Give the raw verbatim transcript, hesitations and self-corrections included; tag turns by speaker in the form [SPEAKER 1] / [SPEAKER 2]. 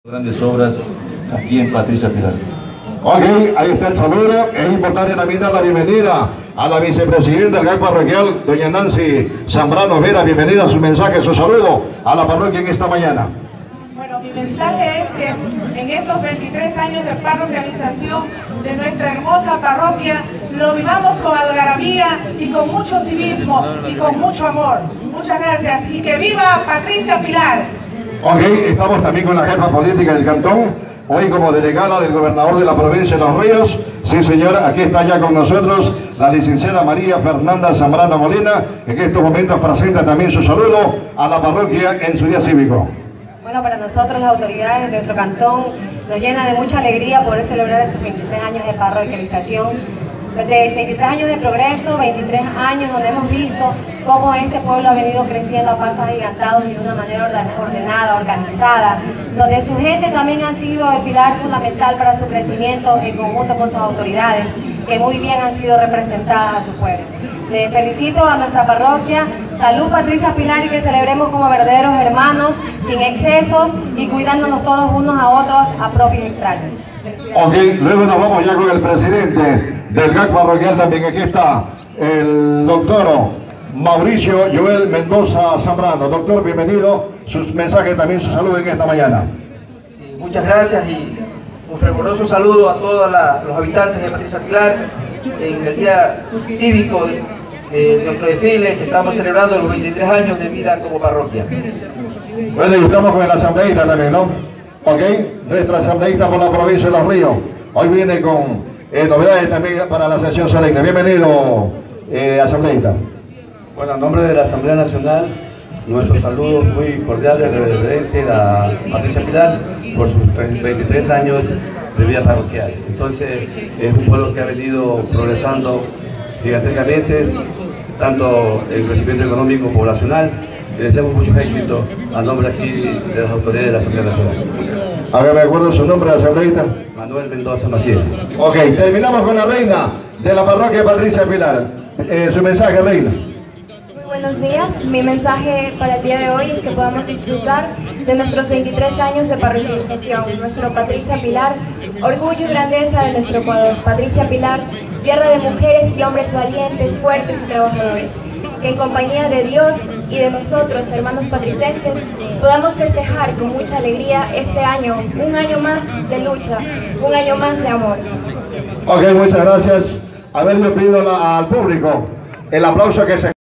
[SPEAKER 1] Grandes obras aquí en Patricia Pilar.
[SPEAKER 2] Ok, ahí está el saludo. Es importante también dar la bienvenida a la vicepresidenta del G A C parroquial, doña Nancy Zambrano Vera. Bienvenida a su mensaje, su saludo a la parroquia en esta mañana.
[SPEAKER 3] Bueno, mi mensaje es que en estos veintitrés años de parroquialización de nuestra hermosa parroquia lo vivamos con algarabía y con mucho civismo y con mucho amor. Muchas gracias y que viva Patricia Pilar.
[SPEAKER 2] Ok, estamos también con la jefa política del cantón, hoy como delegada del gobernador de la provincia de Los Ríos. Sí, señora, aquí está ya con nosotros la licenciada María Fernanda Zambrano Molina, que en estos momentos presenta también su saludo a la parroquia en su día cívico.
[SPEAKER 4] Bueno, para nosotros las autoridades de nuestro cantón nos llena de mucha alegría poder celebrar estos veintitrés años de parroquialización, de veintitrés años de progreso, veintitrés años donde hemos visto cómo este pueblo ha venido creciendo a pasos agigantados y de una manera ordenada, organizada, donde su gente también ha sido el pilar fundamental para su crecimiento en conjunto con sus autoridades, que muy bien han sido representadas a su pueblo. Les felicito a nuestra parroquia, salud Patricia Pilar, y que celebremos como verdaderos hermanos, sin excesos y cuidándonos todos unos a otros, a propios y extraños.
[SPEAKER 2] Ok, luego nos vamos ya con el presidente del G A C parroquial también. Aquí está el doctor Mauricio Joel Mendoza Zambrano. Doctor, bienvenido. Sus mensajes también, su saludo en esta mañana.
[SPEAKER 5] Sí, muchas gracias y un fervoroso saludo a todos la, los habitantes de Patricia Pilar en el día cívico de, de nuestro desfile, que estamos celebrando los veintitrés años de vida como parroquia.
[SPEAKER 2] Bueno, y estamos con el asambleísta también, ¿no? Ok, nuestra asambleísta por la provincia de Los Ríos. Hoy viene con eh, novedades también para la sesión solemne. Bienvenido, eh, asambleísta.
[SPEAKER 6] Bueno, en nombre de la Asamblea Nacional, nuestros saludos muy cordiales de referente a Patricia Pilar por sus veintitrés años de vida parroquial. Entonces, es un pueblo que ha venido progresando gigantescamente, tanto en crecimiento económico poblacional. Le deseamos muchos éxitos a nombre aquí de las autoridades de la Asamblea Nacional.
[SPEAKER 2] A ver, me acuerdo su nombre, asambleísta.
[SPEAKER 6] Manuel Mendoza Macías.
[SPEAKER 2] Ok, terminamos con la reina de la parroquia Patricia Pilar. Eh, su mensaje, reina.
[SPEAKER 7] Muy buenos días. Mi mensaje para el día de hoy es que podamos disfrutar de nuestros veintitrés años de parroquialización. Nuestro Patricia Pilar, orgullo y grandeza de nuestro Ecuador. Patricia Pilar, tierra de mujeres y hombres valientes, fuertes y trabajadores. Que en compañía de Dios y de nosotros, hermanos patricenses, podamos festejar con mucha alegría este año, un año más de lucha, un año más de amor.
[SPEAKER 2] Ok, muchas gracias. A ver, yo pido la, al público el aplauso que se...